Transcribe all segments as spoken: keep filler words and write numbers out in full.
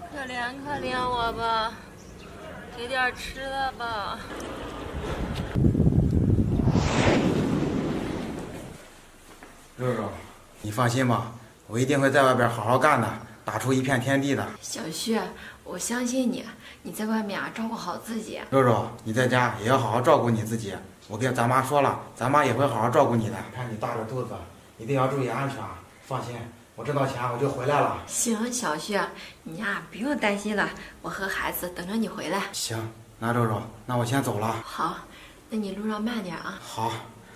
可怜可怜我吧，给点吃的吧。 肉肉，你放心吧，我一定会在外边好好干的，打出一片天地的。 小旭，我相信你，你在外面啊照顾好自己。 肉肉，你在家也要好好照顾你自己。我跟咱妈说了，咱妈也会好好照顾你的。看你大着肚子，一定要注意安全。放心，我挣到钱我就回来了。 行，小旭，你呀不用担心了，我和孩子等着你回来。 行，那肉肉，那我先走了。 好，那你路上慢点啊。 好。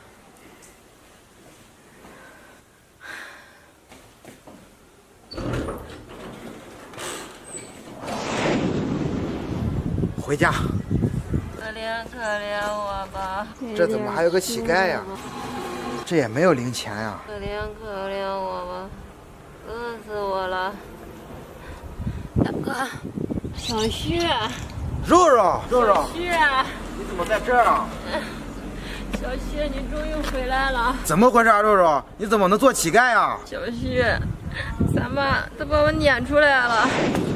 回家。 可怜可怜我吧。 这怎么还有个乞丐呀？这也没有零钱呀。 可怜可怜我吧，饿死我了。大哥，小旭。 肉肉，肉肉。 小旭， 你怎么在这儿啊？ 小旭，你终于回来了。 怎么回事啊，肉肉？你怎么能做乞丐呀？ 小旭，咱妈都把我撵出来了。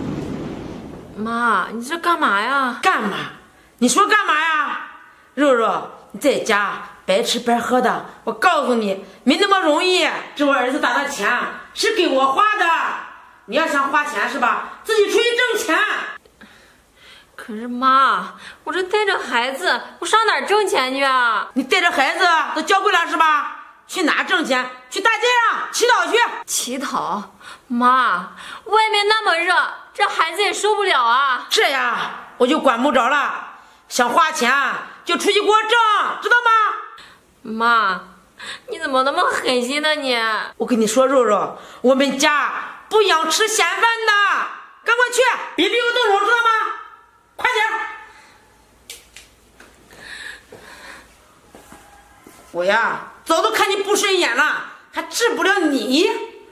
妈，你这干嘛呀？ 干嘛？你说干嘛呀？肉肉，你在家白吃白喝的，我告诉你，没那么容易。这我儿子打的钱是给我花的，你要想花钱是吧？自己出去挣钱。 可是妈，我这带着孩子，我上哪儿挣钱去啊？ 你带着孩子都交规了是吧？去哪挣钱？去大街上乞讨去。 乞讨？妈，外面那么热，这孩子也受不了啊。 这呀，我就管不着了。想花钱就出去给我挣，知道吗？ 妈，你怎么那么狠心呢你？ 我跟你说，肉肉，我们家不养吃闲饭的，赶快去，别逼我动手，知道吗？快点！我呀，早都看你不顺眼了，还治不了你。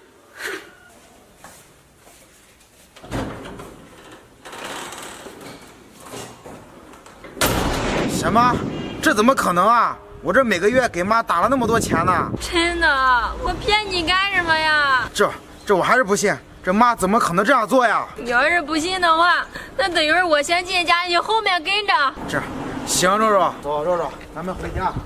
什么？这怎么可能啊？我这每个月给妈打了那么多钱呢。 真的？我骗你干什么呀？ 这这我还是不信，这妈怎么可能这样做呀？ 你要是不信的话，那等一会儿我先进家，你后面跟着。 这行，肉肉，走，肉肉，咱们回家。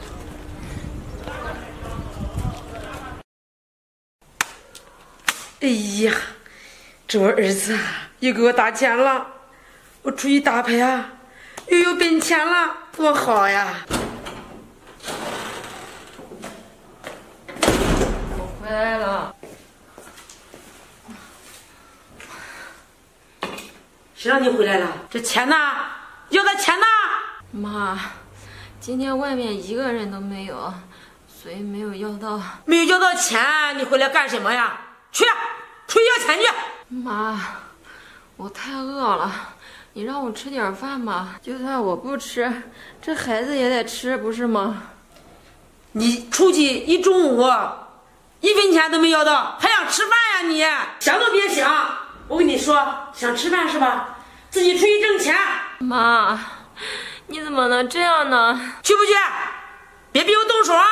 哎呀，这我儿子啊又给我打钱了，我出去打牌啊又有本钱了，多好呀！ 我回来了。 谁让你回来了？这钱呢？要的钱呢？ 妈，今天外面一个人都没有，所以没有要到。 没有要到钱，你回来干什么呀？去，出去要钱去！ 妈，我太饿了，你让我吃点饭吧。就算我不吃，这孩子也得吃，不是吗？ 你出去一中午，一分钱都没要到，还想吃饭呀你？想都别想！我跟你说，想吃饭是吧？自己出去挣钱。 妈，你怎么能这样呢？ 去不去？别逼我动手啊！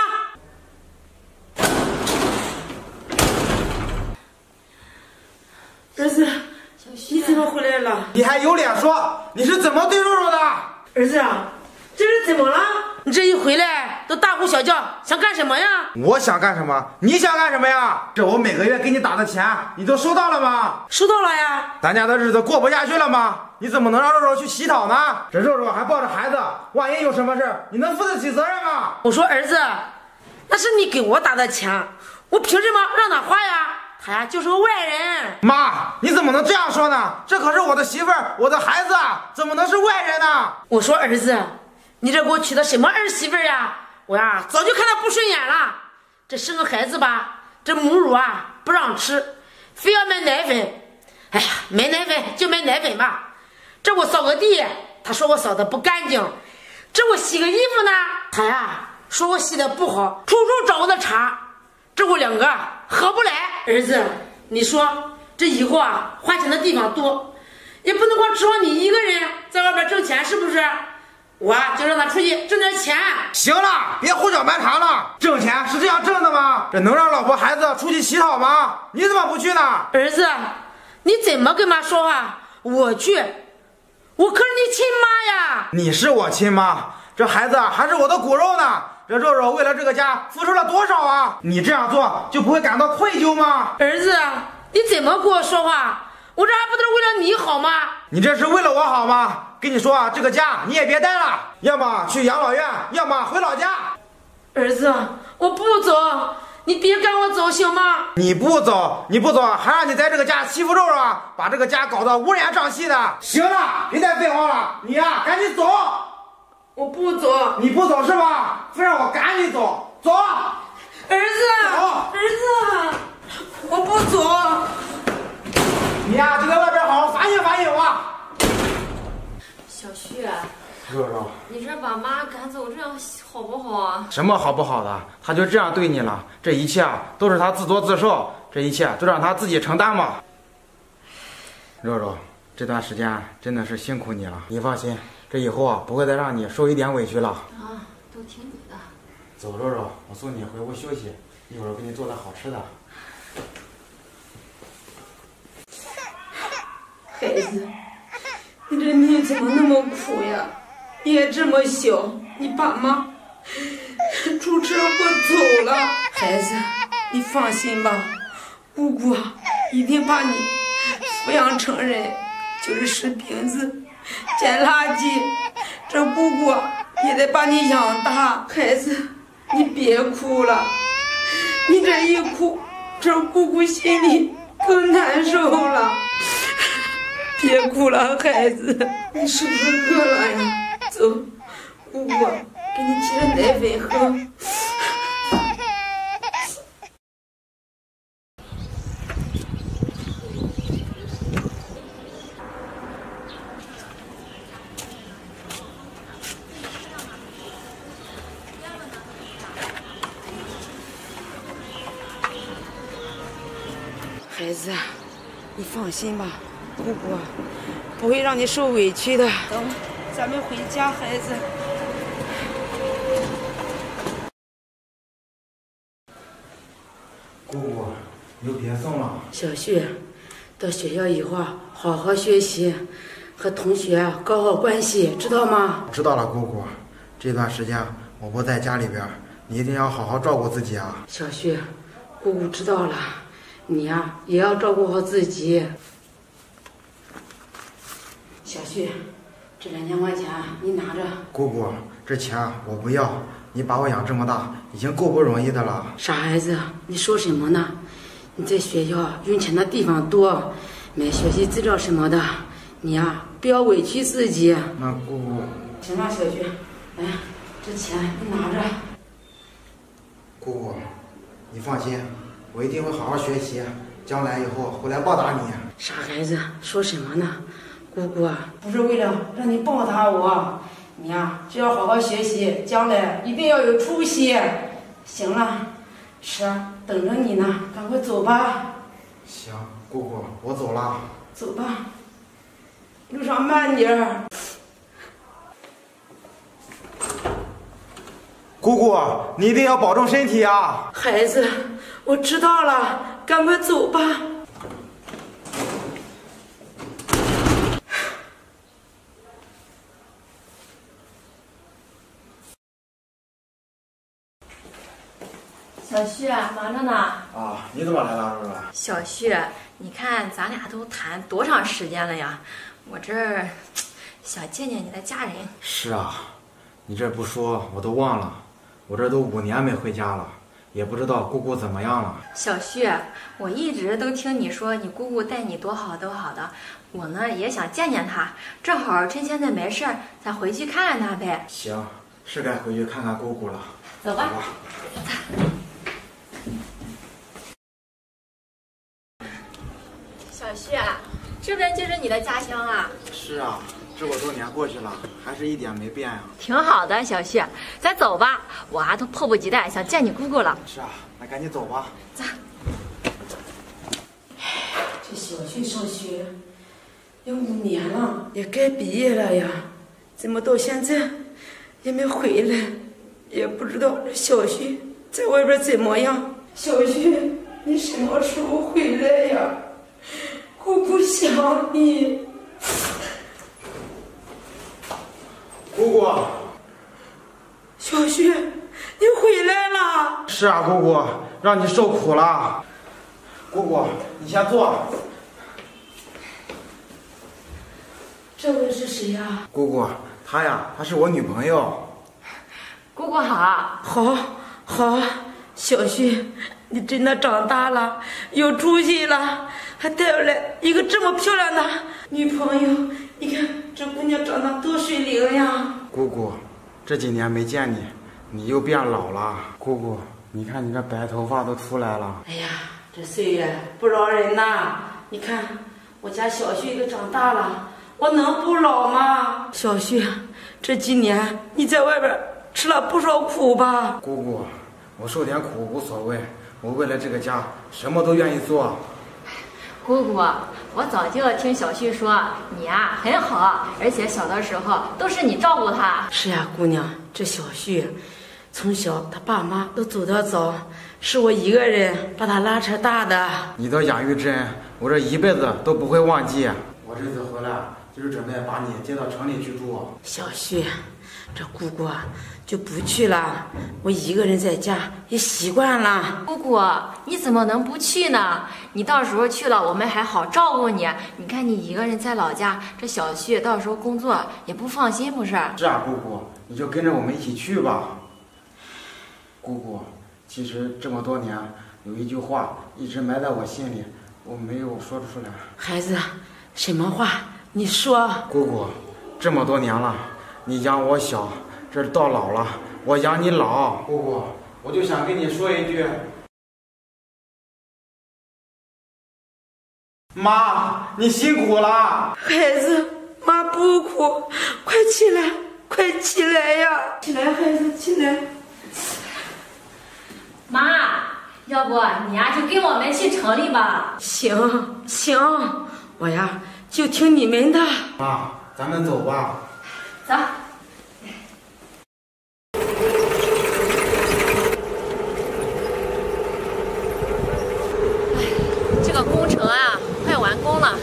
儿子，你怎么回来了？ 你还有脸说？你是怎么对肉肉的？ 儿子啊，这是怎么了？你这一回来都大呼小叫，想干什么呀？ 我想干什么？你想干什么呀？这我每个月给你打的钱，你都收到了吗？ 收到了呀。 咱家的日子过不下去了吗？你怎么能让肉肉去乞讨呢？这肉肉还抱着孩子，万一有什么事，你能负得起责任吗？ 我说儿子，那是你给我打的钱，我凭什么让他花呀？他呀就是个外人。 妈，你怎么能这样说呢？这可是我的媳妇儿，我的孩子啊，怎么能是外人呢？ 我说儿子，你这给我娶的什么儿媳妇呀？我呀早就看他不顺眼了。这生个孩子吧，这母乳啊不让吃，非要买奶粉。哎呀，买奶粉就买奶粉吧。这我扫个地，他说我扫的不干净。这我洗个衣服呢，他呀说我洗的不好，处处找我的茬。这我两个合不来。儿子，你说这以后啊花钱的地方多，也不能光指望你一个人在外边挣钱，是不是？我就让他出去挣点钱。 行了，别胡搅蛮缠了。挣钱是这样挣的吗？这能让老婆孩子出去乞讨吗？你怎么不去呢？ 儿子， 你怎么跟妈说话？我去，我可是你亲妈呀！ 你是我亲妈，这孩子还是我的骨肉呢。这肉肉为了这个家付出了多少啊？你这样做就不会感到愧疚吗？ 儿子，你怎么跟我说话？我这还不都是为了你好吗？ 你这是为了我好吗？跟你说啊，这个家你也别待了，要么去养老院，要么回老家。 儿子，我不走，你别赶我走行吗？ 你不走，你不走，还让你在这个家欺负肉肉，把这个家搞得乌烟瘴气的。行了，别再废话了，你呀、啊，赶紧走。 我不走。 你不走是吧？非让我赶紧走，走。 儿子， 走。 儿子，我不走。 你呀、啊，就在外边好好反省反省吧。 小旭， 肉肉， 你这把妈赶走，这样好不好啊？ 什么好不好的？他就这样对你了，这一切啊都是他自作自受，这一切都让他自己承担吧。肉肉，这段时间真的是辛苦你了，你放心，这以后啊不会再让你受一点委屈了。 啊，都听你的。 走，肉肉，我送你回屋休息，一会儿给你做点好吃的。 孩子，你这命怎么那么苦呀？你也这么小，你爸妈出车祸走了。孩子，你放心吧，姑姑一定把你抚养成人，就是拾瓶子、捡垃圾，这姑姑也得把你养大。孩子，你别哭了，你这一哭，这姑姑心里更难受了。别哭了，孩子，你是不是饿了呀？走，姑姑给你沏点奶粉喝。孩子，你放心吧。姑姑不会让你受委屈的。等，咱们回家，孩子。 姑姑，你就别送了。 小旭，到学校以后啊，好好学习，和同学啊搞好关系，知道吗？ 知道了，姑姑。这段时间我不在家里边，你一定要好好照顾自己啊。 小旭，姑姑知道了，你呀、啊、也要照顾好自己。小旭，这两千块钱你拿着。 姑姑，这钱我不要，你把我养这么大，已经够不容易的了。 傻孩子，你说什么呢？你在学校用钱的地方多，买学习资料什么的，你呀、啊、不要委屈自己。 那姑姑， 行了，小旭，来，这钱你拿着。 姑姑，你放心，我一定会好好学习，将来以后回来报答你。 傻孩子，说什么呢？姑姑啊，不是为了让你报答我，你呀、啊、只要好好学习，将来一定要有出息。行了，吃，等着你呢，赶快走吧。 行，姑姑，我走了。 走吧，路上慢点儿。 姑姑，你一定要保重身体啊！ 孩子，我知道了，赶快走吧。 小旭，忙着呢。 啊，你怎么来了，肉肉？ 小旭，你看咱俩都谈多长时间了呀？我这儿想见见你的家人。 是啊，你这不说我都忘了，我这都五年没回家了，也不知道姑姑怎么样了。 小旭，我一直都听你说你姑姑待你多好多好的，我呢也想见见她，正好趁现在没事儿，咱回去看看她呗。 行，是该回去看看姑姑了。 走吧。 走吧。 小旭，这边就是你的家乡啊？ 是啊，这么多年过去了，还是一点没变呀。 挺好的，小旭，咱走吧，我啊都迫不及待想见你姑姑了。 是啊，那赶紧走吧。 走。 这小旭上学也五年了，也该毕业了呀，怎么到现在也没回来？也不知道这小旭在外边怎么样。小旭，你什么时候回来呀？ 我不想你。 姑姑， 小旭，你回来了。 是啊，姑姑，让你受苦了。姑姑，你先坐。 这位是谁呀？ 姑姑，她呀，她是我女朋友。 姑姑好。 好，好，小旭，你真的长大了，有出息了，还带回来一个这么漂亮的女朋友。你看这姑娘长得多水灵呀！ 姑姑，这几年没见你，你又变老了。姑姑，你看你这白头发都出来了。 哎呀，这岁月不饶人呐！你看我家小旭都长大了，我能不老吗？小旭，这几年你在外边吃了不少苦吧？ 姑姑，我受点苦无所谓，我为了这个家什么都愿意做。 姑姑，我早就听小旭说你呀、啊、很好，而且小的时候都是你照顾他。 是呀，姑娘，这小旭从小他爸妈都走得早，是我一个人把他拉扯大的。 你的养育之恩，我这一辈子都不会忘记。我这次回来就是准备把你接到城里去住。 小旭，这姑姑啊就不去了，我一个人在家也习惯了。 姑姑，你怎么能不去呢？你到时候去了，我们还好照顾你。你看你一个人在老家，这小旭到时候工作也不放心，不是？ 是啊，姑姑，你就跟着我们一起去吧。姑姑，其实这么多年有一句话一直埋在我心里，我没有说出来。 孩子，什么话？你说。 姑姑，这么多年了，你养我小，这到老了，我养你老。姑姑，我就想跟你说一句，妈，你辛苦了。 孩子，妈不哭，快起来，快起来呀！起来，孩子，起来。 妈，要不你呀、啊、就跟我们去城里吧。 行行，我呀就听你们的。 妈，咱们走吧。 走。这个工程啊，快完工了。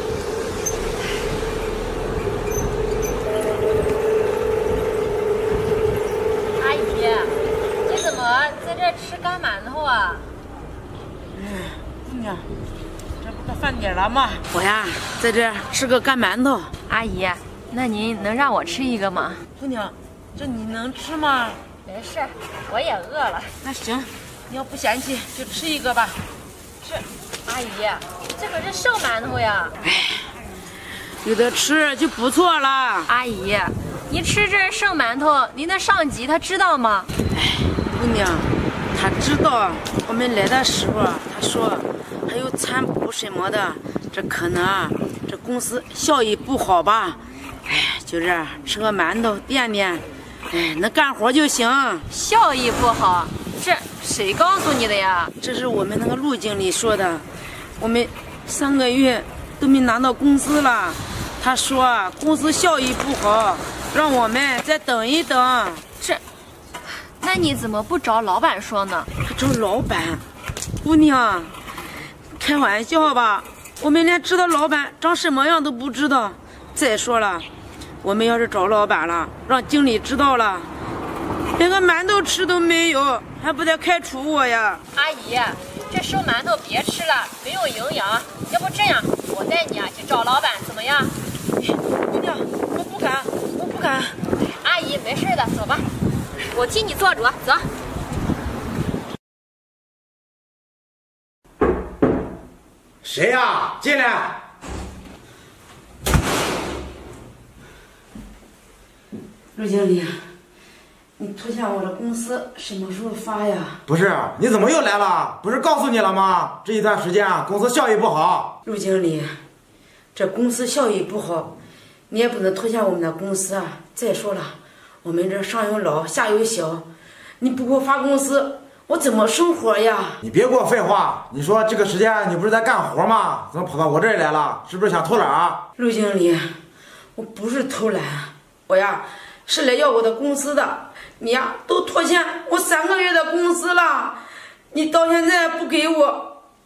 阿姨，你怎么在这吃干馒头啊？ 哎，姑娘，这不到饭点了吗？我呀，在这吃个干馒头。 阿姨，那您能让我吃一个吗？ 姑娘，这你能吃吗？ 没事，我也饿了。 那行，你要不嫌弃就吃一个吧。 这，阿姨，这可是剩馒头呀。 哎，有的吃就不错了。 阿姨，您吃这剩馒头，您的上级他知道吗？ 哎，姑娘，他知道。我们来的时候，他说还有餐补什么的，这可能啊，这公司效益不好吧？哎，就这吃个馒头垫垫，哎，能干活就行。 效益不好，这谁告诉你的呀？ 这是我们那个陆经理说的，我们三个月都没拿到工资了。他说公司效益不好，让我们再等一等。 这，那你怎么不找老板说呢？ 还找老板？姑娘，开玩笑吧？我们连知道老板长什么样都不知道。再说了，我们要是找老板了，让经理知道了，连个馒头吃都没有，还不得开除我呀？ 阿姨，这剩馒头别吃了，没有营养。要不这样，我带你啊去找老板，怎么样？ 姑娘，我不敢，我不敢。 阿姨，没事的，走吧，我替你做主，走。 谁呀？进来。 陆经理，你拖欠我的公司什么时候发呀？ 不是，你怎么又来了？不是告诉你了吗？这一段时间啊，公司效益不好。 陆经理，这公司效益不好，你也不能拖欠我们的公司啊。再说了，我们这上有老下有小，你不给我发工资，我怎么生活呀？ 你别给我废话！你说这个时间你不是在干活吗？怎么跑到我这里来了？是不是想偷懒啊？ 陆经理，我不是偷懒，我呀是来要我的工资的。你呀都拖欠我三个月的工资了，你到现在不给我，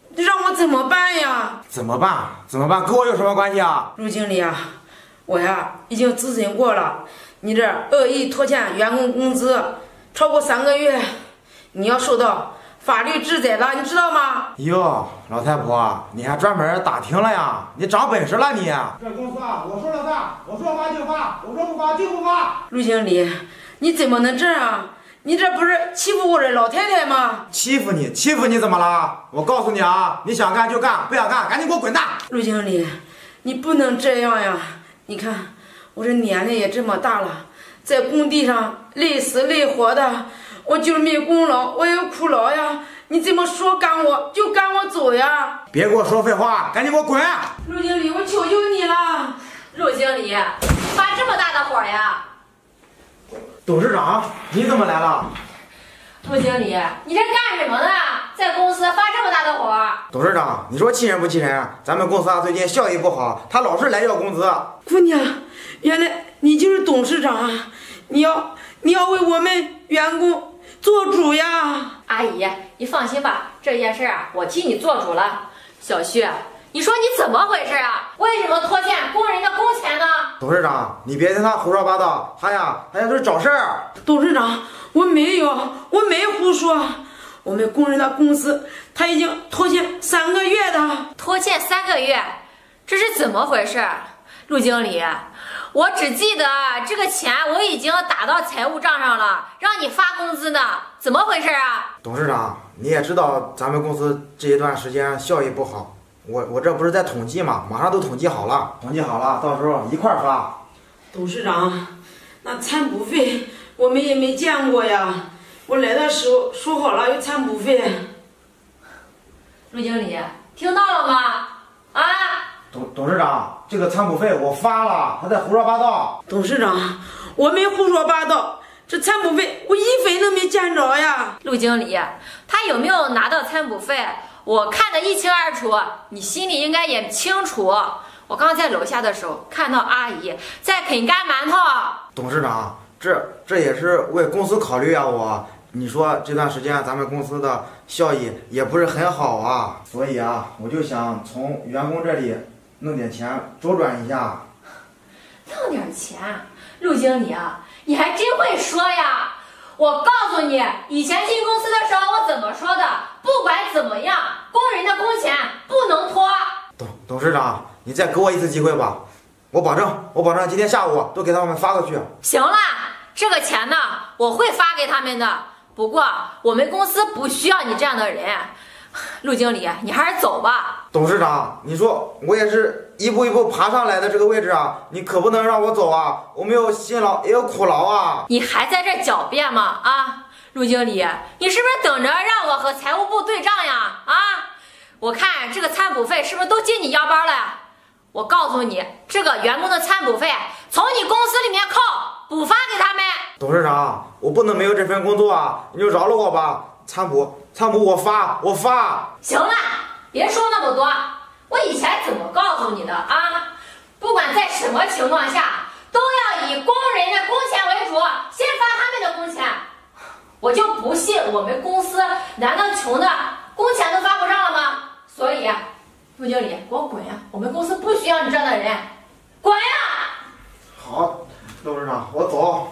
你让我怎么办呀？ 怎么办？怎么办？跟我有什么关系啊？ 陆经理啊，我呀已经咨询过了，你这恶意拖欠员工工资超过三个月，你要受到法律制裁了，你知道吗？ 哟，老太婆，你还专门打听了呀？你长本事了你！这公司啊，我说了算，我说发就发，我说不发就不发。 陆经理，你怎么能这样？你这不是欺负我这老太太吗？ 欺负你？欺负你怎么了？我告诉你啊，你想干就干，不想干赶紧给我滚蛋！ 陆经理，你不能这样呀！你看我这年龄也这么大了，在工地上累死累活的，我就是没功劳，我也有苦劳呀！你怎么说赶我就赶我走呀？ 别给我说废话，赶紧给我滚！ 陆经理，我求求你了！ 陆经理，发这么大的火呀？ 董事长，你怎么来了？ 陆经理，你这干什么呢？在公司发这么大的火？ 董事长，你说气人不气人？咱们公司啊最近效益不好，他老是来要工资。 姑娘，原来你就是董事长啊！你要你要为我们员工做主呀！ 阿姨，你放心吧，这件事啊，我替你做主了。小旭，你说你怎么回事啊？为什么拖欠工人的工钱呢？ 董事长，你别听他胡说八道，他呀，他呀就是找事儿。 董事长，我没有，我没胡说。我们工人的工资他已经拖欠三个月的。 拖欠三个月，这是怎么回事？陆经理，我只记得这个钱我已经打到财务账上了，让你发工资呢，怎么回事啊？ 董事长，你也知道咱们公司这一段时间效益不好，我我这不是在统计嘛，马上都统计好了，统计好了，到时候一块儿发。 董事长，那餐补费我们也没见过呀，我来的时候说好了有餐补费。 陆经理，听到了吗？啊？ 董董事长，这个餐补费我发了，他在胡说八道。 董事长，我没胡说八道，这餐补费我一分都没见着呀。 陆经理，他有没有拿到餐补费？我看得一清二楚，你心里应该也清楚。我刚在楼下的时候看到阿姨在啃干馒头。 董事长，这这也是为公司考虑啊，我。你说这段时间咱们公司的效益也不是很好啊，所以啊，我就想从员工这里弄点钱周转一下。 弄点钱？陆经理啊，你还真会说呀！我告诉你，以前进公司的时候我怎么说的？不管怎么样，工人的工钱不能拖。 董董事长，你再给我一次机会吧，我保证，我保证今天下午都给他们发过去。 行了，这个钱呢，我会发给他们的。不过我们公司不需要你这样的人，陆经理，你还是走吧。 董事长，你说我也是一步一步爬上来的这个位置啊，你可不能让我走啊！我没有辛劳也有苦劳啊！ 你还在这狡辩吗？啊，陆经理，你是不是等着让我和财务部对账呀？啊，我看这个餐补费是不是都进你腰包了？我告诉你，这个员工的餐补费从你公司里面扣，补发给他们。 董事长，我不能没有这份工作啊，你就饶了我吧。餐补，餐补我发，我发。 行了，别说那么多。我以前怎么告诉你的啊？不管在什么情况下，都要以工人的工钱为主，先发他们的工钱。我就不信我们公司难道穷的工钱都发不上了吗？所以，陆经理，给我滚呀！我们公司不需要你这样的人，滚呀！ 好，董事长，我走。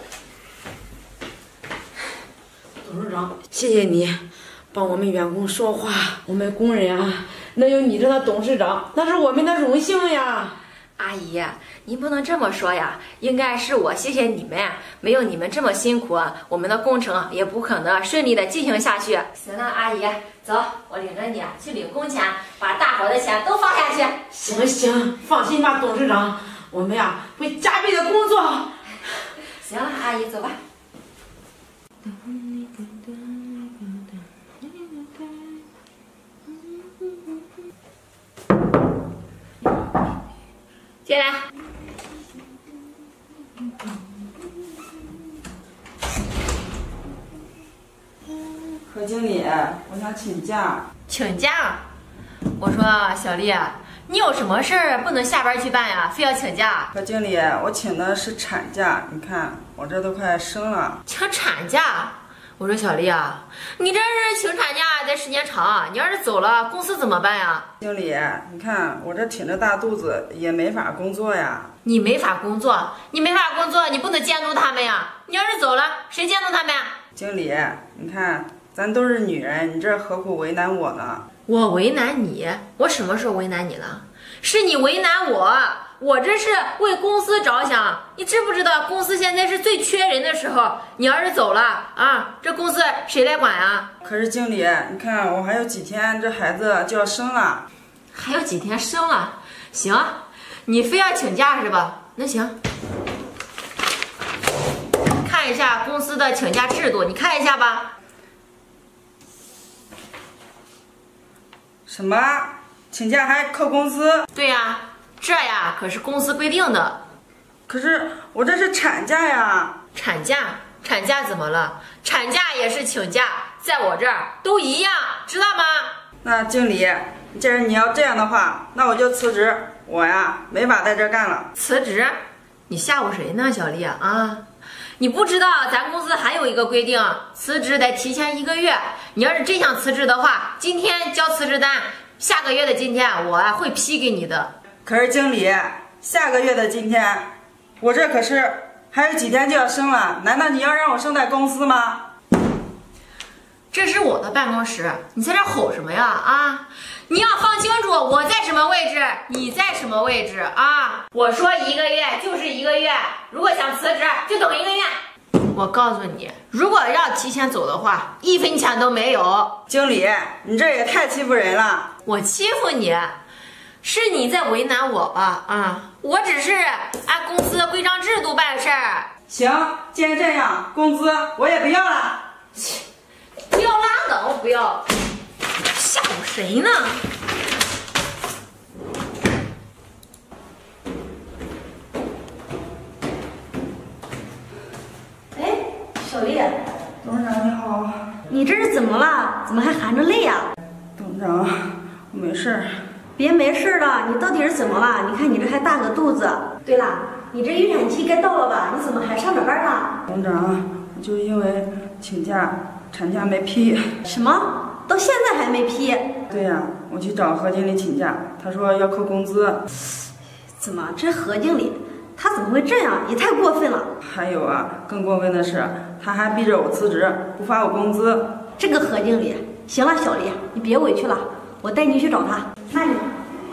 董事长，谢谢你帮我们员工说话，我们工人啊，能有你这样的董事长，那是我们的荣幸呀。 阿姨，您不能这么说呀，应该是我谢谢你们，没有你们这么辛苦，我们的工程也不可能顺利的进行下去。行了，阿姨，走，我领着你去领工钱，把大伙的钱都发下去。 行行，放心吧，董事长，我们呀会加倍的工作。 行了，阿姨，走吧。进来。 何经理，我想请假。 请假？我说小丽，你有什么事儿不能下班去办呀？非要请假？ 何经理，我请的是产假，你看我这都快生了。 请产假？ 我说小丽啊，你这是请产假得时间长，你要是走了，公司怎么办呀？ 经理，你看我这挺着大肚子也没法工作呀。 你没法工作，你没法工作，你不能监督他们呀。你要是走了，谁监督他们呀？ 经理，你看咱都是女人，你这何苦为难我呢？ 我为难你？我什么时候为难你了？是你为难我，我这是为公司着想。你知不知道公司现在是最缺人的时候？你要是走了啊，这公司谁来管啊？ 可是经理，你看我还有几天这孩子就要生了。 还有几天生了？行，你非要请假是吧？那行，看一下公司的请假制度，你看一下吧。 什么？请假还扣工资？ 对呀，这呀可是公司规定的。 可是我这是产假呀。 产假？产假怎么了？产假也是请假，在我这儿都一样，知道吗？ 那经理，既然你要这样的话，那我就辞职。我呀没法在这儿干了。 辞职？你吓唬谁呢，小丽啊？你不知道咱公司还有一个规定，辞职得提前一个月。你要是真想辞职的话，今天交辞职单，下个月的今天我会批给你的。 可是经理，下个月的今天，我这可是还有几天就要生了，难道你要让我生在公司吗？ 这是我的办公室，你在这吼什么呀？啊！你要放清楚我在什么位置，你在什么位置啊！我说一个月就是一个月，如果想辞职就等一个月。我告诉你，如果要提前走的话，一分钱都没有。 经理，你这也太欺负人了。 我欺负你？是你在为难我吧？啊！我只是按公司规章制度办事儿。 行，既然这样，工资我也不要了。 不要拉倒，不要！吓唬谁呢？ 哎，小丽， 董事长你好。 你这是怎么了？怎么还含着泪呀？ 董事长，我没事儿。 别没事了，你到底是怎么了？你看你这还大个肚子。对了，你这预产期该到了吧？你怎么还上着班呢？ 董事长，我就因为请假，产假没批。 什么？到现在还没批？ 对呀，我去找何经理请假，他说要扣工资。 怎么，这何经理他怎么会这样？也太过分了。 还有啊，更过分的是，他还逼着我辞职，不发我工资。 这个何经理，行了，小丽，你别委屈了，我带你去找他。那你。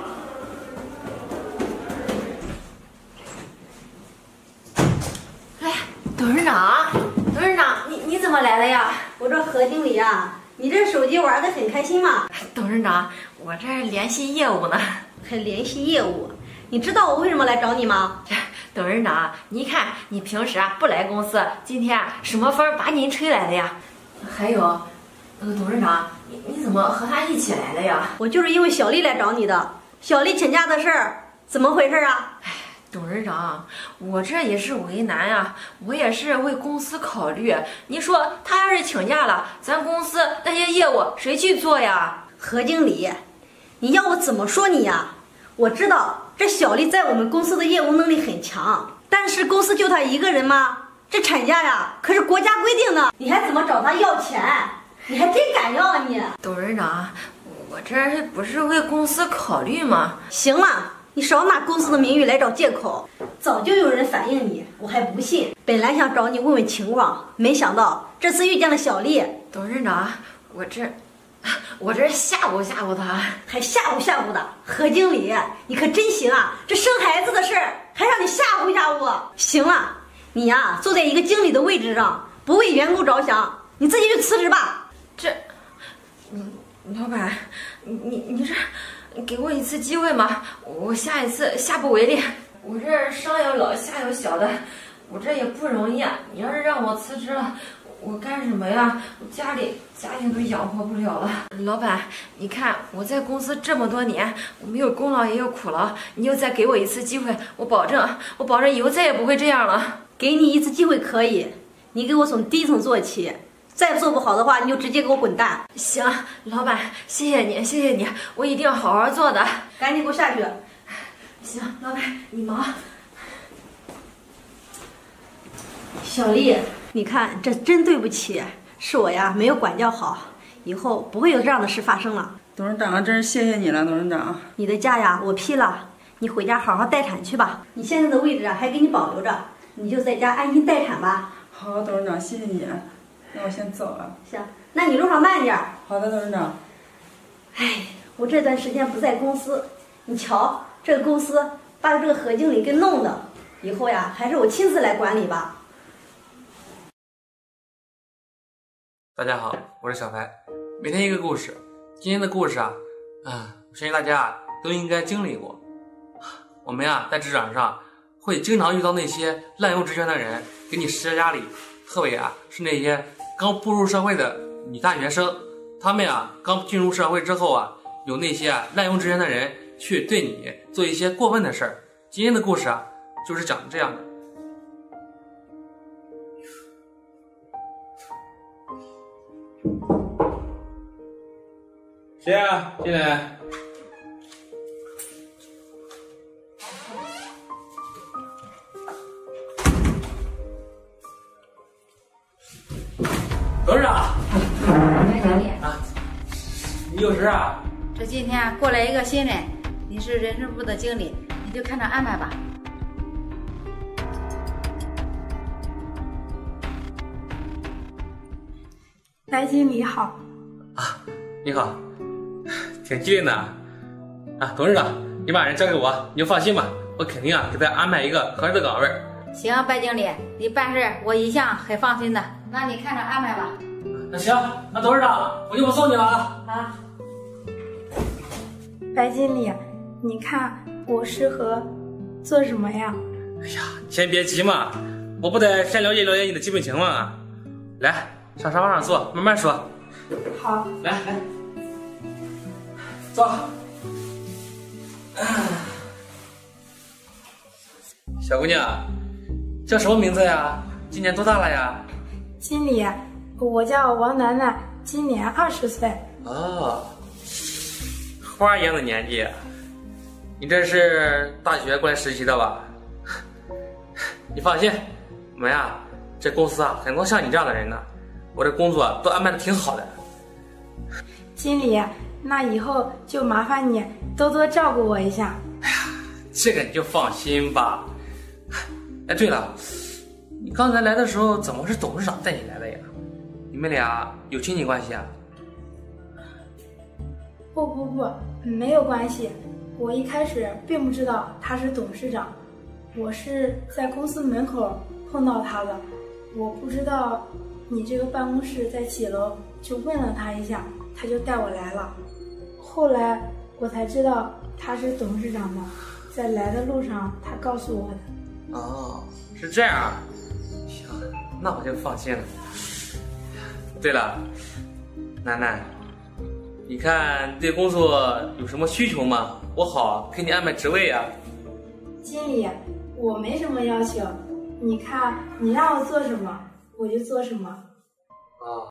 哎，董事长，董事长，你你怎么来了呀？ 我说何经理呀，你这手机玩的很开心吗？ 董事长，我这儿联系业务呢。 还联系业务？你知道我为什么来找你吗？ 董事长，你看你平时啊不来公司，今天什么风把您吹来的呀？还有，那个董事长，你你怎么和他一起来的呀？ 我就是因为小丽来找你的。小丽请假的事儿，怎么回事啊？ 哎，董事长，我这也是为难呀，我也是为公司考虑。你说他要是请假了，咱公司那些业务谁去做呀？ 何经理，你要我怎么说你呀？我知道这小丽在我们公司的业务能力很强，但是公司就她一个人吗？这产假呀，可是国家规定的，你还怎么找她要钱？你还真敢要啊你！ 董事长，我这不是为公司考虑吗？ 行了，你少拿公司的名誉来找借口。早就有人反映你，我还不信。本来想找你问问情况，没想到这次遇见了小丽。 董事长，我这我这吓唬吓唬他， 还吓唬吓唬的。何经理，你可真行啊！这生孩子的事儿还让你吓唬吓唬。行了，你呀、啊、坐在一个经理的位置上，不为员工着想，你自己去辞职吧。 这，嗯，老板，你你你这给我一次机会嘛，我下一次下不为例。我这上有老下有小的，我这也不容易啊。你要是让我辞职了，我干什么呀？我家里家庭都养活不了了。老板，你看我在公司这么多年，我没有功劳也有苦劳，你又再给我一次机会，我保证，我保证以后再也不会这样了。 给你一次机会可以，你给我从低层做起，再做不好的话，你就直接给我滚蛋。 行，老板，谢谢你，谢谢你，我一定好好做的。 赶紧给我下去。 行，老板，你忙。 小丽，你看这真对不起， 是我呀没有管教好，以后不会有这样的事发生了。 董事长，真是谢谢你了，董事长。 你的假呀我批了，你回家好好待产去吧。你现在的位置啊还给你保留着，你就在家安心待产吧。 好，董事长，谢谢你。那我先走了。 行，那你路上慢点。 好的，董事长。 哎，我这段时间不在公司，你瞧这个公司把这个何经理给弄的，以后呀还是我亲自来管理吧。 大家好，我是小白，每天一个故事。今天的故事啊，啊，我相信大家啊都应该经历过。我们呀在职场上会经常遇到那些滥用职权的人，给你施加压力，特别啊是那些刚步入社会的女大学生，他们呀刚进入社会之后啊，有那些啊滥用职权的人去对你做一些过分的事儿。今天的故事啊就是讲这样的。谁啊？进来。董事长。 白经理啊，你有事啊？ 这今天过来一个新人，你是人事部的经理，你就看着安排吧。 白经理好。 啊，你好，挺机灵的啊！啊，董事长，你把人交给我，你就放心吧，我肯定啊给他安排一个合适的岗位。 行，白经理，你办事我一向很放心的，那你看着安排吧。 那行，那董事长，我就不送你了啊。 啊， 白经理，你看我适合做什么呀？ 哎呀，先别急嘛，我不得先了解了解你的基本情况啊。来，上沙发上坐，慢慢说。 好， 来来，坐。小姑娘，叫什么名字呀？今年多大了呀？ 经理，我叫王楠楠，今年二十岁。 哦，花一样的年纪，你这是大学过来实习的吧？你放心，我们呀，这公司啊很多像你这样的人呢，我这工作都安排的挺好的。 经理，那以后就麻烦你多多照顾我一下。 哎呀，这个你就放心吧。哎，对了，你刚才来的时候怎么是董事长带你来的呀？你们俩有亲戚关系啊？ 不不不，没有关系。我一开始并不知道他是董事长，我是在公司门口碰到他的。我不知道你这个办公室在几楼，就问了他一下，他就带我来了。后来我才知道他是董事长的，在来的路上他告诉我的。 哦，是这样啊。行，那我就放心了。对了，楠楠，你看对工作有什么需求吗？我好给你安排职位呀。 经理，我没什么要求，你看你让我做什么，我就做什么。 啊。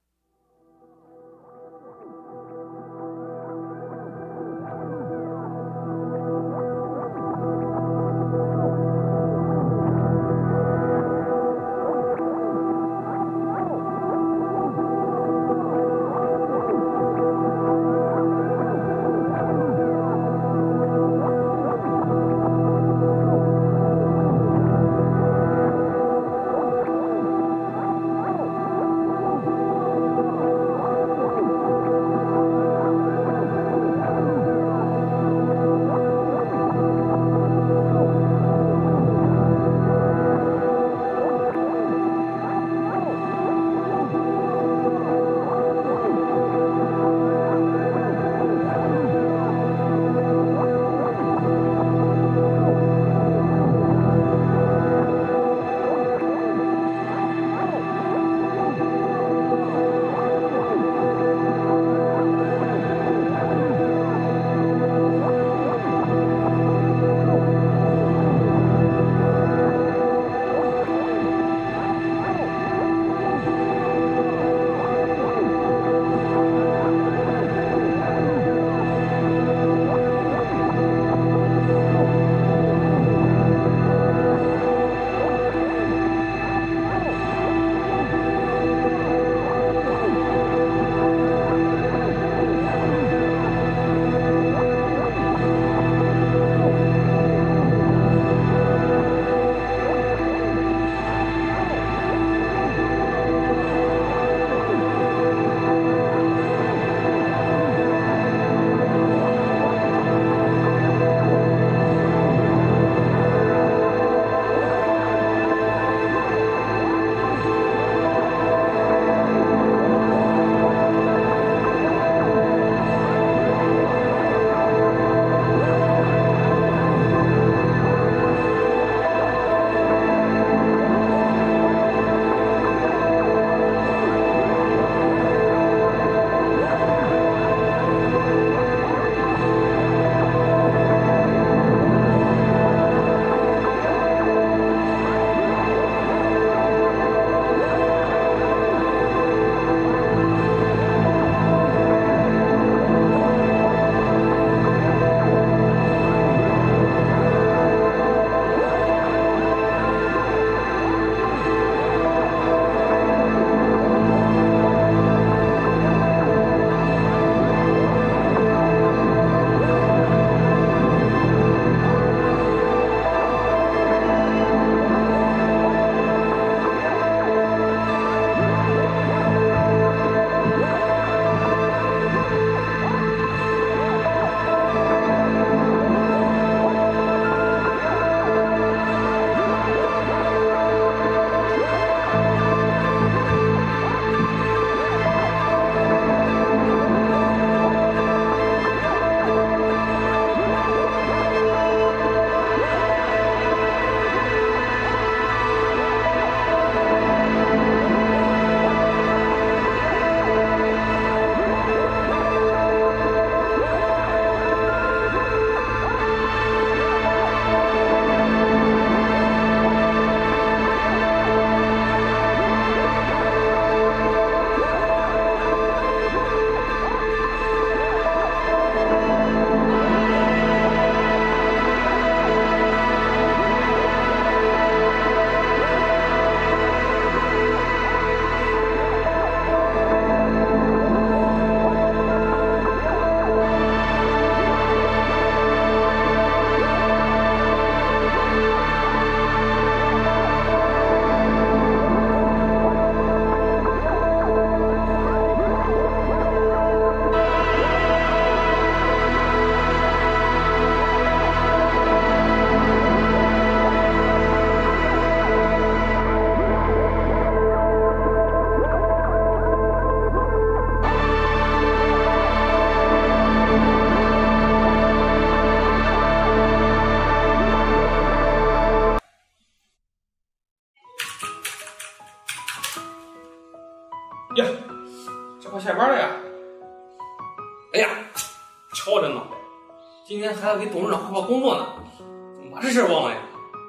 呀，这快下班了呀！哎呀，瞧我这脑袋，今天还要给董事长汇报工作呢，怎么把这事忘了呀？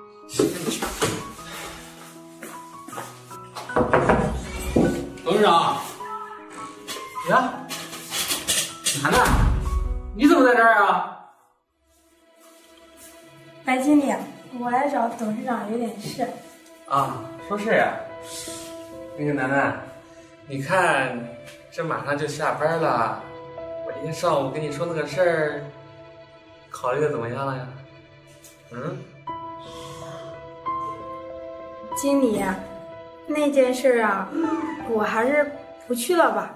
董事长，呀，楠楠，你怎么在这儿啊？ 白经理，我来找董事长有点事。 啊，说事呀？那个楠楠，你看这马上就下班了，我今天上午跟你说那个事儿，考虑的怎么样了呀？嗯？ 经理，那件事啊，我还是不去了吧。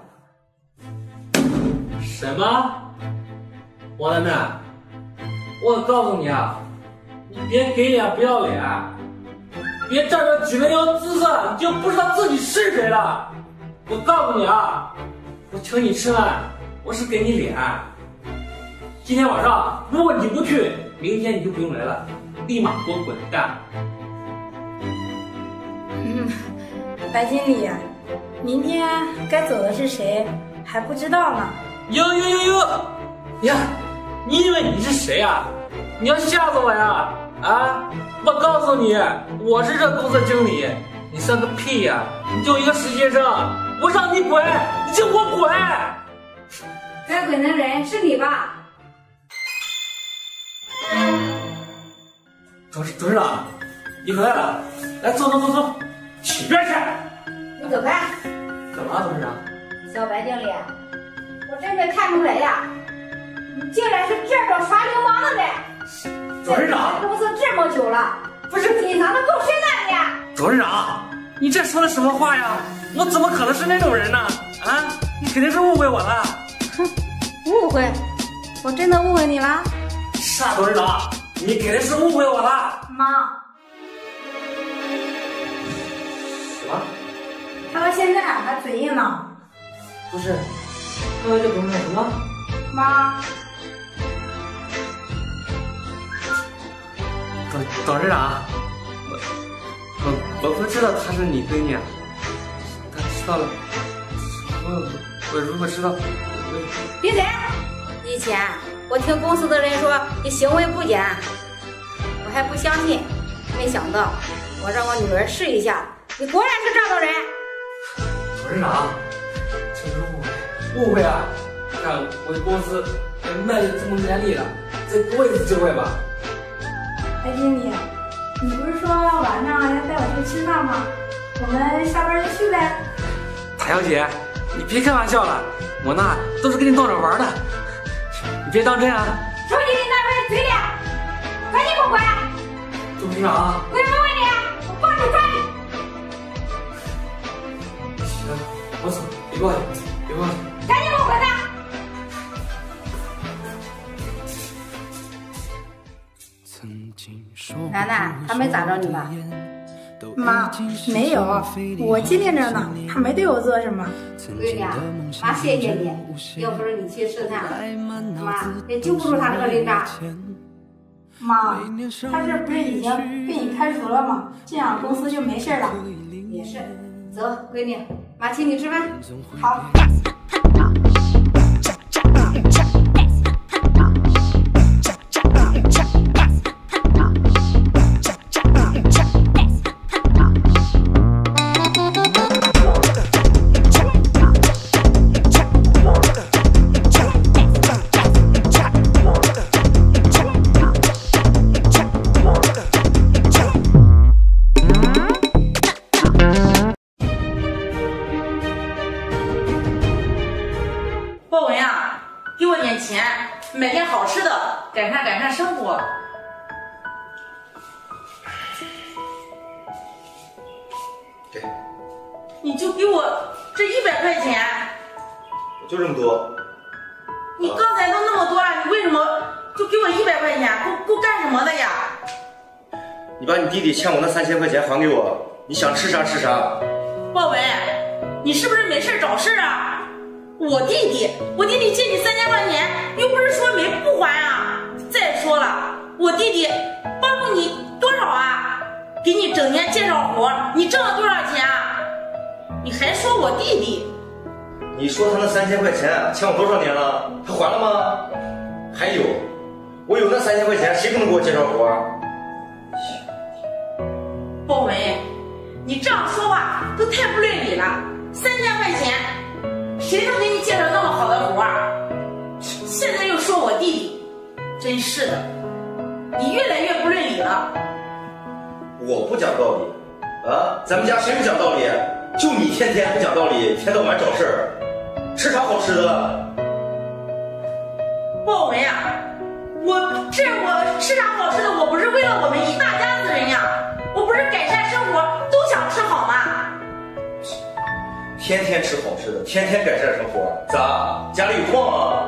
什么？王楠楠，我告诉你啊，你别给脸不要脸，别仗着举人妖姿色，你就不知道自己是谁了。我告诉你啊，我请你吃饭，我是给你脸。今天晚上如果你不去，明天你就不用来了，立马给我滚蛋。 嗯，白经理，明天该走的是谁还不知道呢。 呦呦呦呦呀！你以为你是谁啊？你要吓死我呀！啊！我告诉你，我是这公司经理，你算个屁呀！你就一个实习生，我让你滚，你就给我滚！ 该滚的人是你吧？ 董事董事长，你回来了，来坐坐坐坐，起边去！ 你走开！ 怎么了，董事长？ 小白经理，我真没看出来呀，你竟然是这种耍流氓的人！ 董事长， 公司这么久了，不是隐藏的够深的呀！ 董事长，你这说的什么话呀？我怎么可能是那种人呢？啊，你肯定是误会我了。 哼，误会？我真的误会你了？ 是啊，董事长，你肯定是误会我了。 妈， 什么？ 他到现在还嘴硬呢。 不是，刚才叫董事长什么？ 妈。 董董事长，我我我不知道她是你闺女，她知道了，我我如果知道，我闭嘴！以前我听公司的人说你行为不检，我还不相信，没想到我让我女儿试一下，你果然是这种人。 董事长，这是误会，误会啊！看我公司卖的这么卖力了，再给我一次机会吧。 白经理，你不是说晚上要带我去吃饭吗？我们下班就去呗。 大小姐，你别开玩笑了，我那都是跟你闹着玩的，你别当真啊！ 说你那份嘴脸，赶紧给我滚！ 董事长， 为什么问你？我帮你抓你！ 行，我走，别过来，别过来， 赶紧给我滚蛋！楠楠，他没咋着你吧？ 妈，没有，我机灵着呢，他没对我做什么。 闺女，妈谢谢你，要不是你去试探，妈也救不住他这个人渣。 妈，他这不是已经被你开除了吗？这样公司就没事了。 也是，走，闺女，妈请你吃饭。 好。 豹文呀，给我点钱，买点好吃的，改善改善生活。 给， 你就给我这一百块钱。 就这么多。 你刚才都那么多了，你为什么就给我一百块钱？够够干什么的呀？ 你把你弟弟欠我那三千块钱还给我，你想吃啥吃啥。 豹文，你是不是没事找事啊？我弟弟，我弟弟借你三千块钱，又不是说没不还啊。再说了，我弟弟帮助你多少啊？给你整天介绍活，你挣了多少钱啊？你还说我弟弟， 你说他那三千块钱欠我多少年了？他还了吗？还有，我有那三千块钱，谁不能给我介绍活？ 鲍文，你这样说话都太不论理了。三千块钱，谁能给你介绍那么好的活儿？现在又说我弟弟，真是的，你越来越不论理了。 我不讲道理啊！咱们家谁不讲道理？就你天天不讲道理，天到晚找事儿，吃啥好吃的？ 鲍文呀，我这我吃啥好吃的？我不是为了我们一大家子人呀，我不是改善生活，都想吃好吗？ 天天吃好吃的，天天改善生活，咋？家里有矿啊？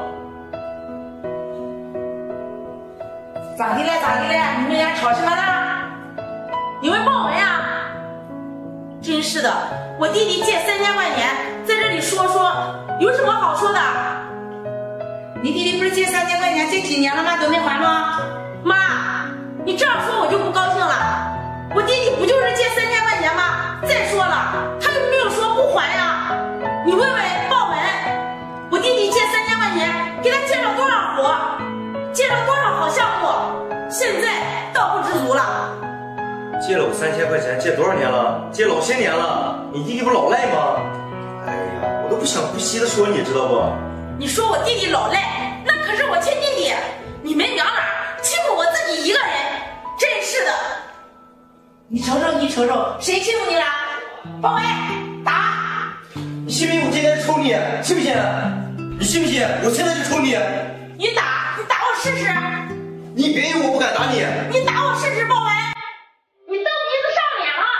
咋的了？咋的了？你们俩吵什么呢？你问鲍文呀？真是的，我弟弟借三千块钱，在这里说说，有什么好说的？你弟弟不是借三千块钱，借几年了吗？都没还吗？妈，你这样说我就不高兴了。我弟弟不就是借三千块钱吗？再说了，他又没有说不还呀。你问问鲍文，我弟弟借三千块钱，给他介绍多少活，介绍多少好项目，现在倒不知足了。 借了我三千块钱，借多少年了？借老些年了。你弟弟不老赖吗？哎呀，我都不想不惜的说你，知道不？ 你说我弟弟老赖，那可是我亲弟弟，你们娘俩欺负我自己一个人，真是的。你瞅瞅，你瞅瞅，谁欺负你了？鲍文，打！ 你信不信我今天就抽你？信不信？你信不信？我现在就抽你！ 你打，你打我试试！ 你别以为我不敢打你！ 你打我试试，鲍文！你蹬鼻子上脸了！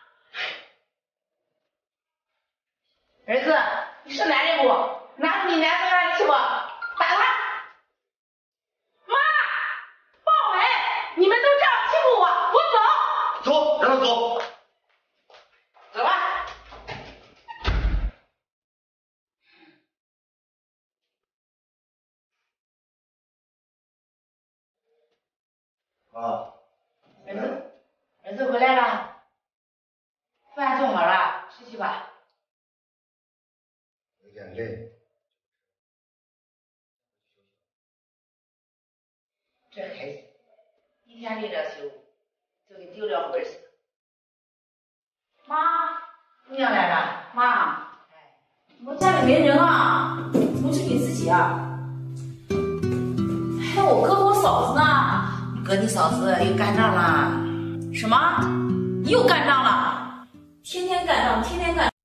儿子，你是男人不？拿出你男子汉气不？打他！妈，鲍文，你们都这样欺负我，我走。 走，让他走。 走吧。 啊， 儿子，儿子回来了，饭做好了，吃去吧。 有点累。 这孩子一天累着休，就跟丢了魂似的。妈，姑娘来了，妈，哎，我家里没人啊，我就你自己啊。还有我哥和我嫂子呢。你哥你嫂子又干仗了？什么？又干仗了？天天干仗，天天干仗。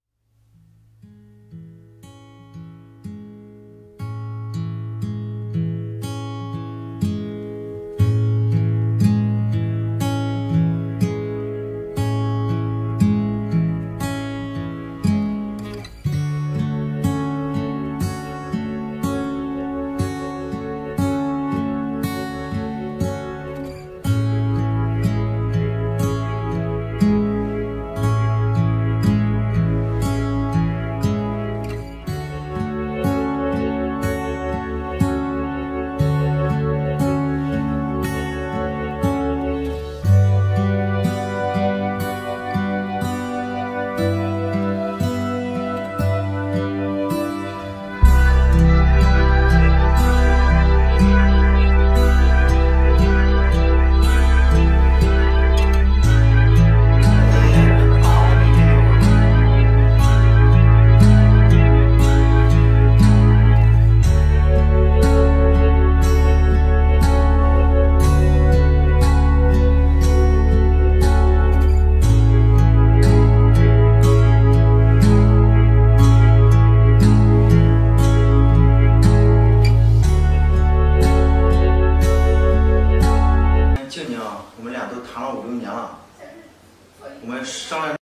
我们商量。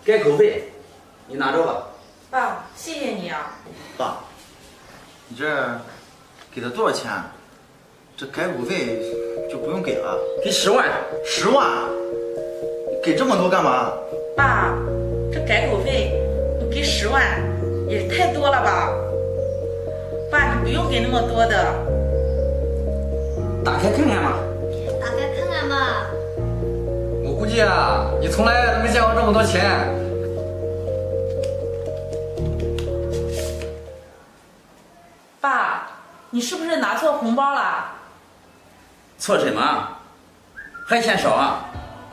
改口费，你拿着吧。 爸，谢谢你啊。 爸，你这给他多少钱？这改口费就不用给了。 给十万。 十万？给这么多干嘛？ 爸，这改口费你给十万也太多了吧？爸，你不用给那么多的。 打开看看嘛。 打开看看嘛。 我估计啊，你从来都没见过这么多钱。 爸，你是不是拿错红包了？ 错什么？还嫌少啊？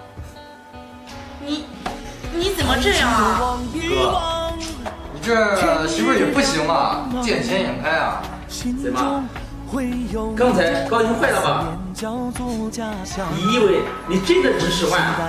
你你怎么这样啊？ 哥，你这媳妇儿也不行啊，见钱眼开啊。 怎么？刚才高兴坏了吧？你以为你真的值十万啊？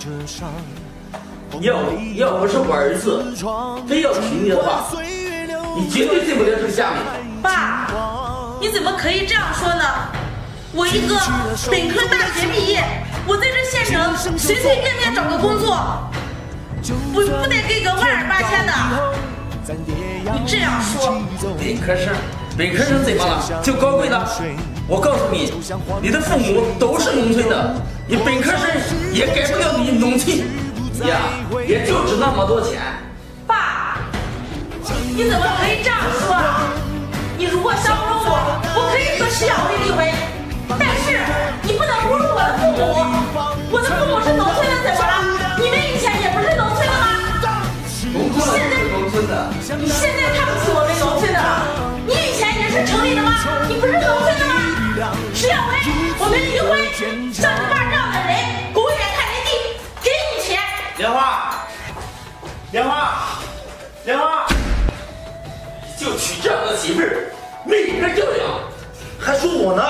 要要不是我儿子非要娶你的话，你绝对进不了这个家里。 爸，你怎么可以这样说呢？我一个本科大学毕业，我在这县城随随便便找个工作，不不得给个万儿八千的。你这样说， 本科生，本科生怎么了？就高贵了？我告诉你，你的父母都是农村的，你本科生也改不了你农村呀，也就值那么多钱。 爸，你怎么可以这样说啊？你如果相中我，我可以和石养辉离婚，但是你不能侮辱我的父母。我的父母是农村的，怎么了？你们以前也不是农村的吗？ 农村的就是农村的。 你现在看不起我们农村的了？你以前也是城里的吗？你不是农村的吗？石养辉，我们离婚，像你爸这样的人，狗眼看人低，给你钱。 莲花，莲花，莲花，就娶这样的媳妇儿，没人教养， 还说我呢？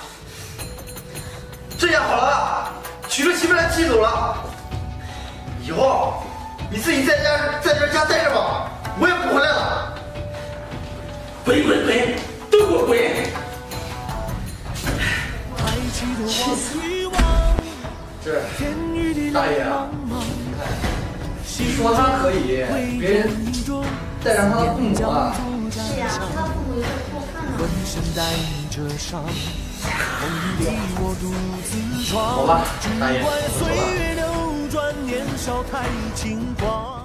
这样好了，娶了媳妇来气走了，以后你自己在家在这家待着吧，我也不回来了。 滚滚滚，都给我滚！ 气死！这大爷啊，你看，你说他可以，别人带上他的父母啊。 是呀，他父母有点过分了。 好吧，大爷，我走了。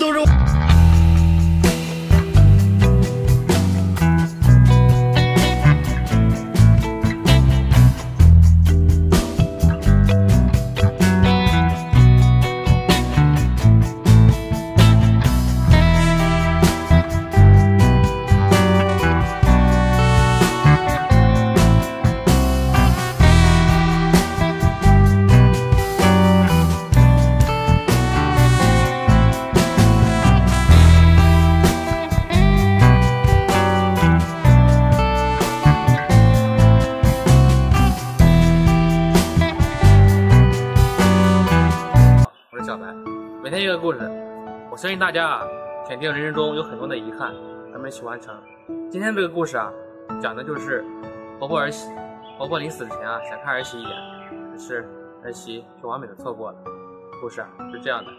都是。 每天一个故事，我相信大家啊，肯定人生中有很多的遗憾还没去完成。今天这个故事啊，讲的就是婆婆儿媳，婆婆临死之前啊，想看儿媳一眼，可是儿媳却完美的错过了。故事啊是这样的。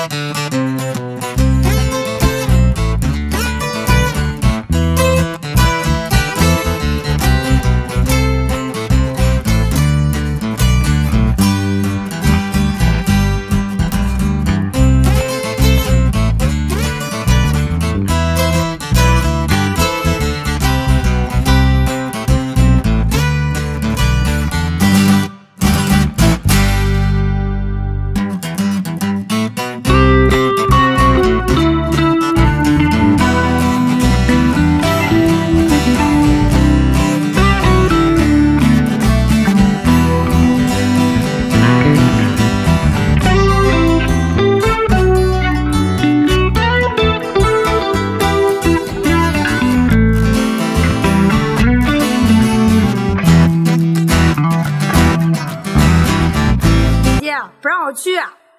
不让我去。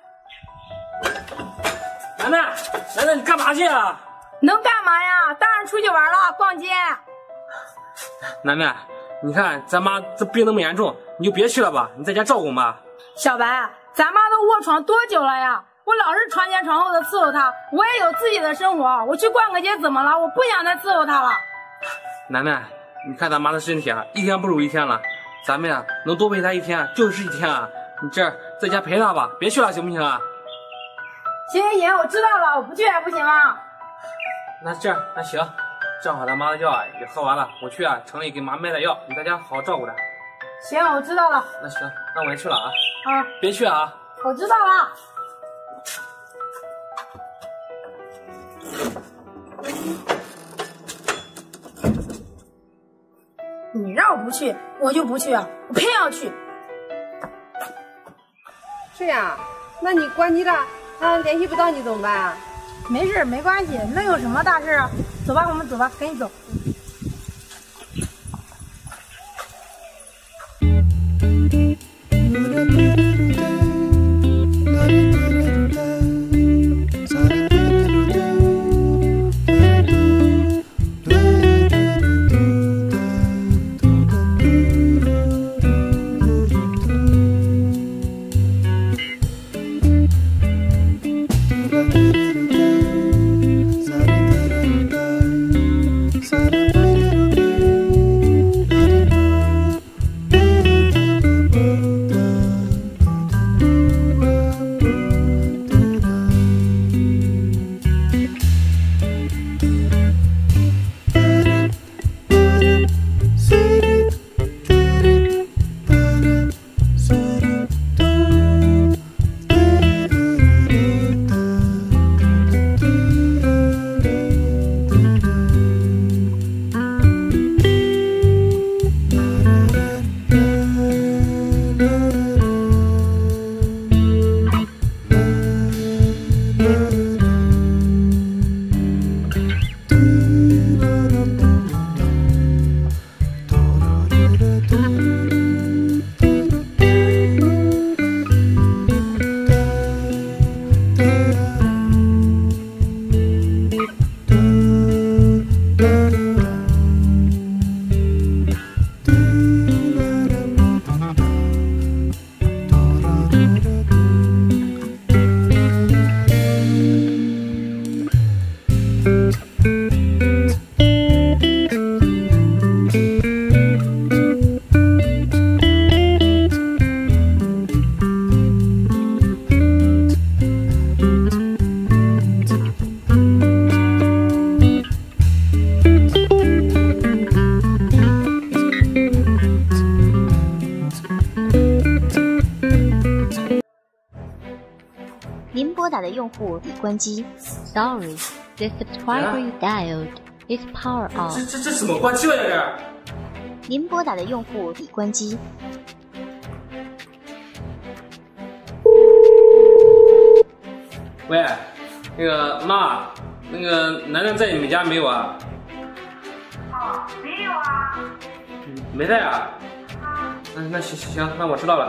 楠楠，楠楠，你干嘛去啊？ 能干嘛呀？当然出去玩了，逛街。 楠楠，你看咱妈这病那么严重，你就别去了吧，你在家照顾妈。 小白，咱妈都卧床多久了呀？我老是床前床后的伺候她，我也有自己的生活。我去逛个街怎么了？我不想再伺候她了。 楠楠，你看咱妈的身体啊，一天不如一天了，咱们呀、啊、能多陪她一天就是一天啊。你这在家陪她吧，别去了，行不行啊？ 行行行，我知道了，我不去还不行啊？ 那这样，那行，正好咱妈的药啊也喝完了，我去啊城里给妈买点药，你在家好好照顾她。 行，我知道了。 那行，那我先去了啊。 啊， 别去啊。 我知道了。你让我不去，我就不去啊！我偏要去。 是呀，那你关机了，他联系不到你怎么办啊？ 没事，没关系，能有什么大事啊？走吧，我们走吧，赶紧走。 的用户已关机。Sorry, the subscriber you dialed is power off。 这这这怎么关机了呀？这？ 您拨打的用户已关机。 喂，那个妈，那个楠楠在你们家没有啊？ 哦，没有啊。 嗯，没在啊？ 啊。 嗯，那行行，那我知道了。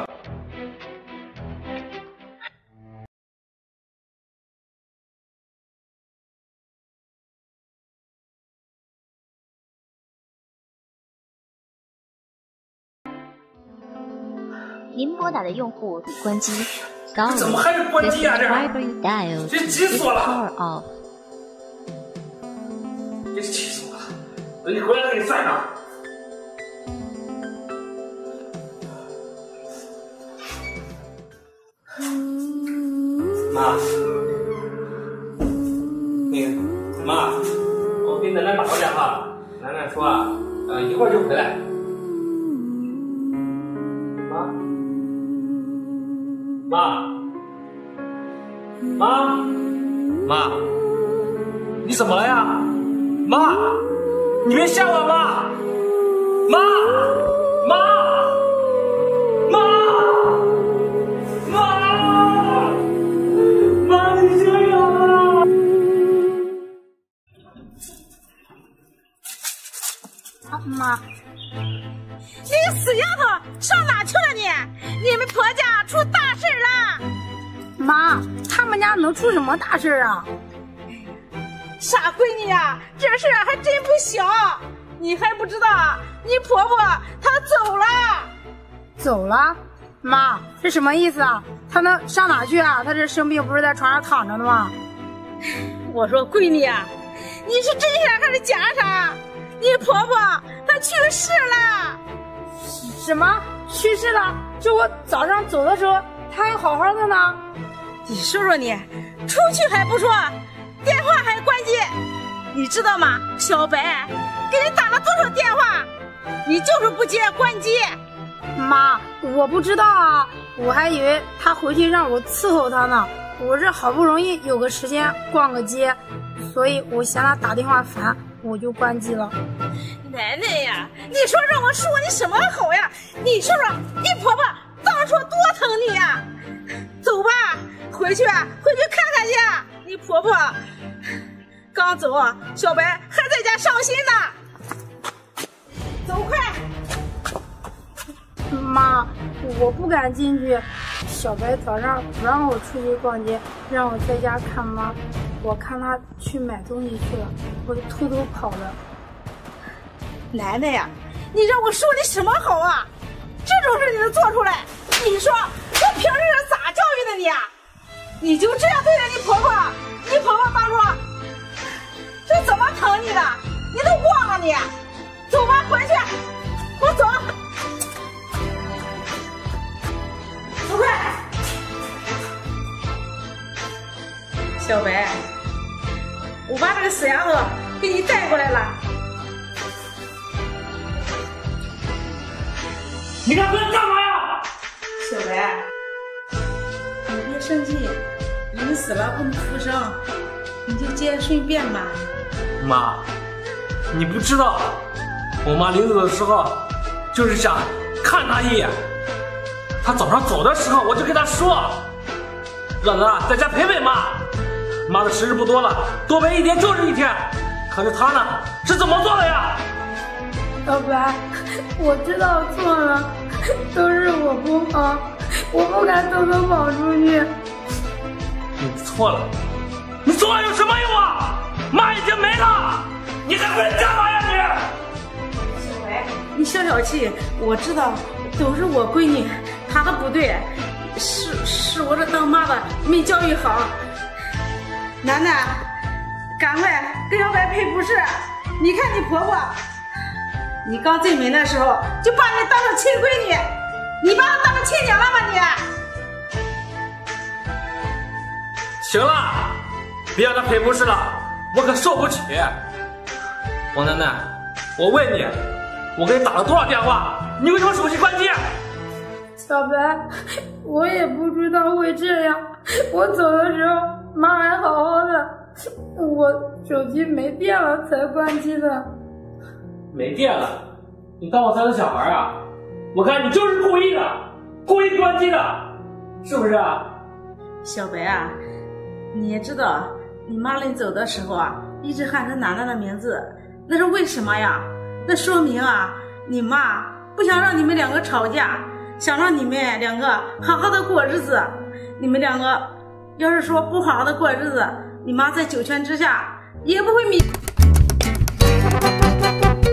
您拨打的用户已关机。 怎么还是关机啊？这这急死我了！这气死我了！等你回来给你算上。妈，那个妈，我给楠楠打过电话，楠楠说啊，呃，一会儿就回来。妈。妈，妈，妈，你怎么了呀？妈，你别吓我，妈，妈，妈，妈，妈，妈，你醒醒啊！ 啊，妈，你个死丫头，上哪去了你？你们婆家出大事了！ 妈，他们家能出什么大事啊？ 傻闺女呀，这事还真不小。你还不知道，你婆婆她走了。 走了？妈，这什么意思啊？她能上哪去啊？她这生病不是在床上躺着呢吗？ 我说闺女呀，你是真傻还是假傻？你婆婆她去世了。 什么？去世了？就我早上走的时候，她还好好的呢。 你说说你，出去还不说，电话还关机，你知道吗？小白给你打了多少电话，你就是不接，关机。 妈，我不知道啊，我还以为她回去让我伺候她呢。我这好不容易有个时间逛个街，所以我嫌她打电话烦，我就关机了。 奶奶呀，你说让我说你什么好呀？你说说，你婆婆当初多疼你呀！走吧，回去回去看看去。你婆婆刚走，小白还在家伤心呢。走快！ 妈，我不敢进去。小白早上不让我出去逛街，让我在家看妈。我看他去买东西去了，我就偷偷跑的。 奶奶呀，你让我说你什么好啊？这种事你能做出来？你说我平时是咋教育的你啊？你就这样对待你婆婆？你婆婆当初是怎么疼你的？你都忘了你？走吧，回去，给我走，走快！小白，我把这个死丫头给你带过来了。 你俩在干嘛呀？ 小白，你别生气，人死了不能复生，你就接顺便吧。 妈，你不知道，我妈临走的时候就是想看她一眼。她早上走的时候，我就跟她说，让她在家陪陪妈。妈的时日不多了，多陪一天就是一天。可是她呢，是怎么做的呀？ 小白，我知道错了，都是我不好，我不该偷偷跑出去。 你错了，你错了有什么用啊？妈已经没了，你还回来干嘛呀你？ 小白，你消消气，我知道都是我闺女，她的不对，是是我这当妈的没教育好。楠楠，赶快给小白赔不是，你看你婆婆。你刚进门的时候就把你当成亲闺女，你把她当成亲娘了吗你？ 行了，别让她赔不是了，我可受不起。王楠楠，我问你，我给你打了多少电话，你为什么手机关机？ 小白，我也不知道会这样。我走的时候妈还好好的，我手机没电了才关机的。 没电了？你当我才是小孩啊？我看你就是故意的，故意关机的，是不是啊？ 小白啊，你也知道，你妈临走的时候啊，一直喊着楠楠的名字，那是为什么呀？那说明啊，你妈不想让你们两个吵架，想让你们两个好好的过日子。你们两个要是说不好好的过日子，你妈在九泉之下也不会迷。